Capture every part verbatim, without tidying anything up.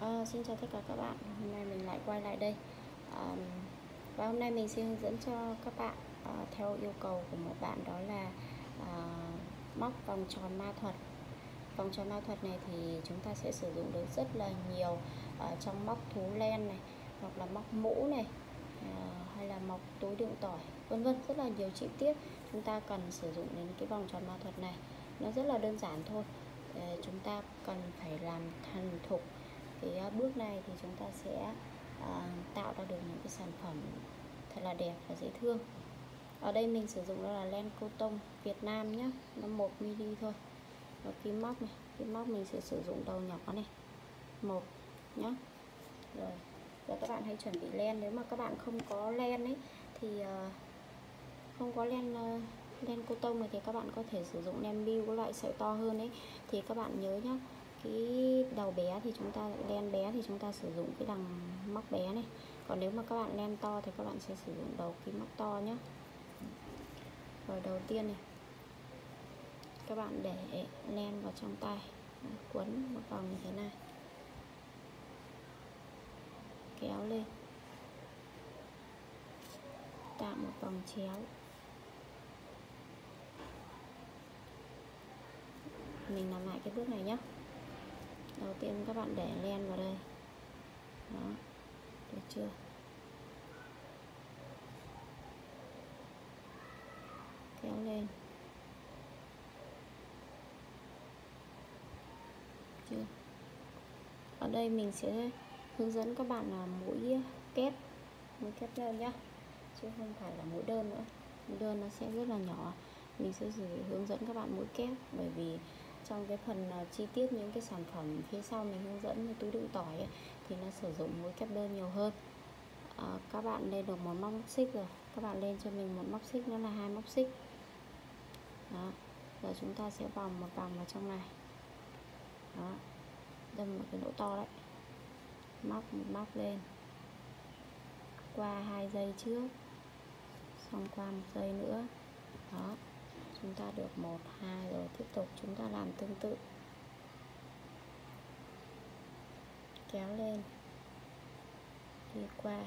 À, xin chào tất cả các bạn, hôm nay mình lại quay lại đây. à, Và hôm nay mình sẽ hướng dẫn cho các bạn à, theo yêu cầu của một bạn, đó là à, móc vòng tròn ma thuật. Vòng tròn ma thuật này thì chúng ta sẽ sử dụng được rất là nhiều ở trong móc thú len này, hoặc là móc mũ này, à, hay là móc túi đựng tỏi, vân vân. Rất là nhiều chi tiết chúng ta cần sử dụng đến cái vòng tròn ma thuật này. Nó rất là đơn giản thôi. à, Chúng ta cần phải làm thành thục cái bước này thì chúng ta sẽ à, tạo ra được những cái sản phẩm thật là đẹp và dễ thương. Ở đây mình sử dụng đó là len cotton Việt Nam nhé, nó một mi-li thôi. Và kim móc này, kim móc mình sẽ sử dụng đầu nhỏ này, một nhé. Rồi, giờ các bạn hãy chuẩn bị len. Nếu mà các bạn không có len ấy thì uh, không có len uh, len cotton này thì các bạn có thể sử dụng len bill, cái loại sợi to hơn ấy. Thì các bạn nhớ nhé, cái đầu bé thì chúng ta len bé thì chúng ta sử dụng cái đằng móc bé này. Còn nếu mà các bạn len to thì các bạn sẽ sử dụng đầu kim móc to nhé. Rồi, đầu tiên này, các bạn để len vào trong tay, quấn một vòng như thế này, kéo lên, tạo một vòng chéo. Mình làm lại cái bước này nhé. Đầu tiên các bạn để len vào đây, đó, được chưa? Kéo lên, chưa? Ở đây mình sẽ hướng dẫn các bạn là mũi kép, mũi kép đơn nhá, chứ không phải là mũi đơn nữa. Mũi đơn nó sẽ rất là nhỏ. Mình sẽ hướng dẫn các bạn mũi kép, bởi vì trong cái phần chi tiết những cái sản phẩm phía sau mình hướng dẫn như túi đựng tỏi ấy, thì nó sử dụng mũi kép đơn nhiều hơn. à, Các bạn lên được một móc xích rồi, các bạn lên cho mình một móc xích nữa là hai móc xích. Đó, giờ chúng ta sẽ vòng một vòng vào trong này, đó, đâm một cái lỗ to đấy, móc một móc lên, qua hai dây trước, xong qua một dây nữa, đó, chúng ta được một hai rồi. Tiếp tục chúng ta làm tương tự, kéo lên, đi qua,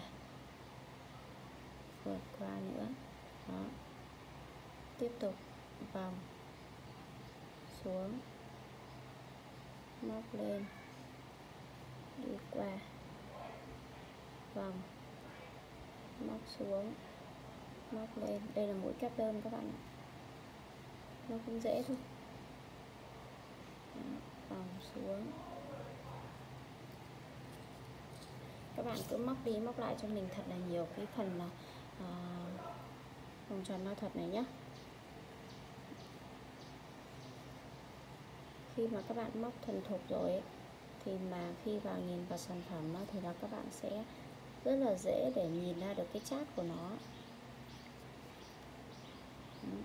vượt qua nữa, đó, tiếp tục vòng xuống, móc lên, đi qua, vòng, móc xuống, móc lên. Đây là mũi kép đơn các bạn ạ, nó cũng dễ thôi. Đó, vòng xuống, các bạn cứ móc đi móc lại cho mình thật là nhiều cái phần là à, vòng tròn ma thuật này nhé. Khi mà các bạn móc thuần thục rồi ấy, thì mà khi vào nhìn vào sản phẩm nó thì là các bạn sẽ rất là dễ để nhìn ra được cái chát của nó. Đấy.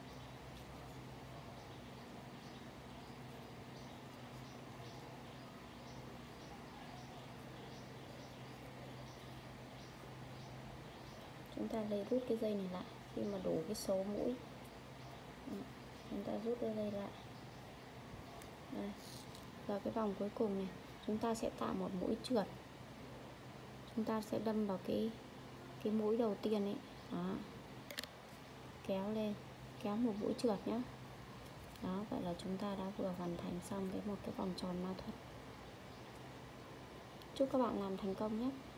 Chúng ta lấy rút cái dây này lại khi mà đủ cái số mũi. Đấy. Chúng ta rút cái dây lại. Đây. Giờ cái vòng cuối cùng này, chúng ta sẽ tạo một mũi trượt. Chúng ta sẽ đâm vào cái cái mũi đầu tiên ấy, đó, kéo lên, kéo một mũi trượt nhé. Đó, vậy là chúng ta đã vừa hoàn thành xong cái một cái vòng tròn ma thuật. Chúc các bạn làm thành công nhé.